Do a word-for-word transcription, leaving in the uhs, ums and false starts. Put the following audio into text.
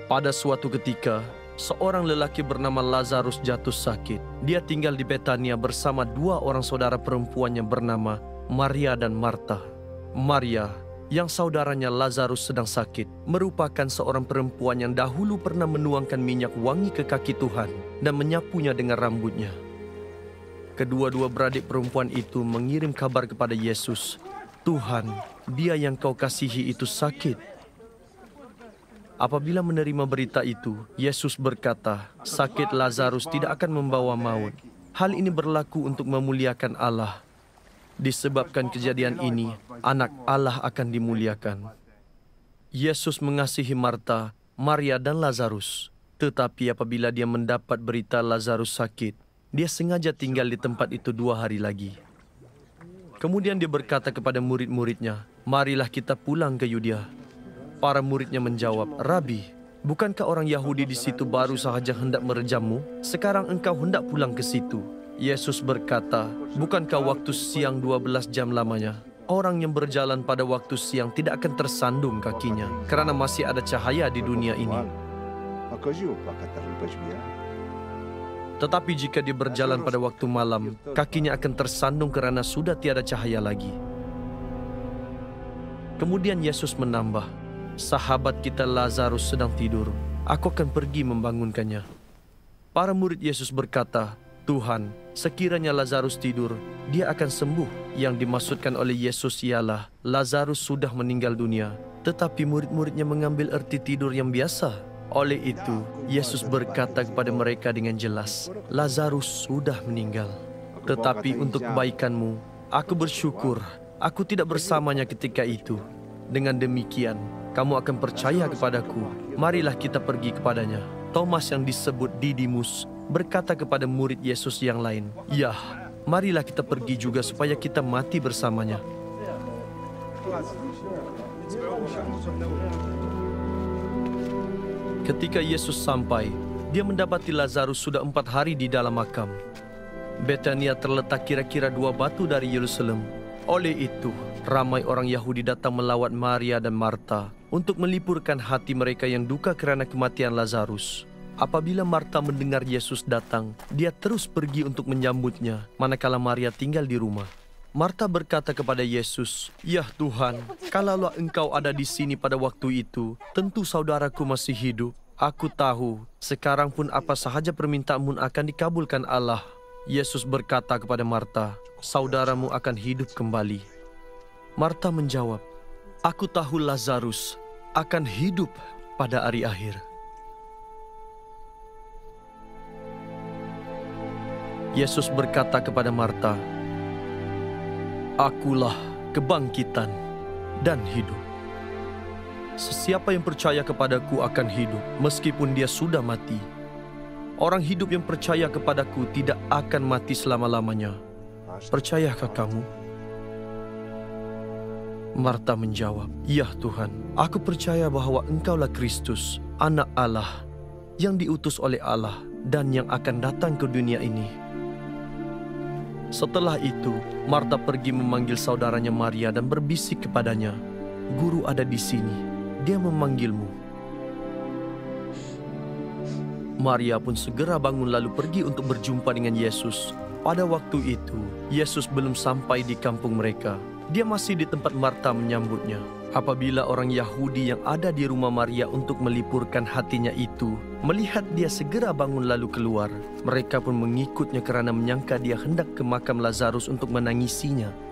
Pada suatu ketika, seorang lelaki bernama Lazarus jatuh sakit. Dia tinggal di Betania bersama dua orang saudara perempuannya bernama Maria dan Marta. Maria, yang saudaranya Lazarus sedang sakit, merupakan seorang perempuan yang dahulu pernah menuangkan minyak wangi ke kaki Tuhan dan menyapunya dengan rambutnya. Kedua-dua beradik perempuan itu mengirim kabar kepada Yesus, "Tuhan, dia yang kau kasihi itu sakit." Apabila menerima berita itu, Yesus berkata, sakit Lazarus tidak akan membawa maut. Hal ini berlaku untuk memuliakan Allah. Disebabkan kejadian ini, anak Allah akan dimuliakan. Yesus mengasihi Marta, Maria, dan Lazarus. Tetapi apabila dia mendapat berita Lazarus sakit, dia sengaja tinggal di tempat itu dua hari lagi. Kemudian dia berkata kepada murid-muridnya, "Marilah kita pulang ke Yudea." Para muridnya menjawab, "Rabi, bukankah orang Yahudi di situ baru sahaja hendak merejammu? Sekarang engkau hendak pulang ke situ." Yesus berkata, "Bukankah waktu siang dua belas jam lamanya? Orang yang berjalan pada waktu siang tidak akan tersandung kakinya, karena masih ada cahaya di dunia ini. Tetapi jika dia berjalan pada waktu malam, kakinya akan tersandung karena sudah tiada cahaya lagi." Kemudian Yesus menambah, "Sahabat kita Lazarus sedang tidur. Aku akan pergi membangunkannya." Para murid Yesus berkata, "Tuhan, sekiranya Lazarus tidur, dia akan sembuh." Yang dimaksudkan oleh Yesus ialah Lazarus sudah meninggal dunia, tetapi murid-muridnya mengambil arti tidur yang biasa. Oleh itu, Yesus berkata kepada mereka dengan jelas, "Lazarus sudah meninggal. Tetapi untuk kebaikanmu, aku bersyukur aku tidak bersamanya ketika itu. Dengan demikian, kamu akan percaya kepadaku. Marilah kita pergi kepadanya." Thomas yang disebut Didimus berkata kepada murid Yesus yang lain, "Ya, marilah kita pergi juga supaya kita mati bersamanya." Ketika Yesus sampai, dia mendapati Lazarus sudah empat hari di dalam makam. Betania terletak kira-kira dua batu dari Yerusalem. Oleh itu, ramai orang Yahudi datang melawat Maria dan Marta untuk melipurkan hati mereka yang duka kerana kematian Lazarus. Apabila Marta mendengar Yesus datang, dia terus pergi untuk menyambutnya, manakala Maria tinggal di rumah. Marta berkata kepada Yesus, "Ya Tuhan, kalaulah engkau ada di sini pada waktu itu, tentu saudaraku masih hidup. Aku tahu, sekarang pun apa sahaja permintaanmu akan dikabulkan Allah." Yesus berkata kepada Marta, "Saudaramu akan hidup kembali." Marta menjawab, "Aku tahu Lazarus akan hidup pada hari akhir." Yesus berkata kepada Marta, "Akulah kebangkitan dan hidup. Sesiapa yang percaya kepadaku akan hidup, meskipun dia sudah mati. Orang hidup yang percaya kepadaku tidak akan mati selama-lamanya. Percayakah kamu?" Marta menjawab, "Ya Tuhan, aku percaya bahwa Engkaulah Kristus, Anak Allah, yang diutus oleh Allah dan yang akan datang ke dunia ini." Setelah itu, Marta pergi memanggil saudaranya Maria dan berbisik kepadanya, "Guru ada di sini, dia memanggilmu." Maria pun segera bangun lalu pergi untuk berjumpa dengan Yesus. Pada waktu itu, Yesus belum sampai di kampung mereka. Dia masih di tempat Marta menyambutnya. Apabila orang Yahudi yang ada di rumah Maria untuk melipurkan hatinya itu melihat dia segera bangun lalu keluar, mereka pun mengikutnya kerana menyangka dia hendak ke makam Lazarus untuk menangisinya.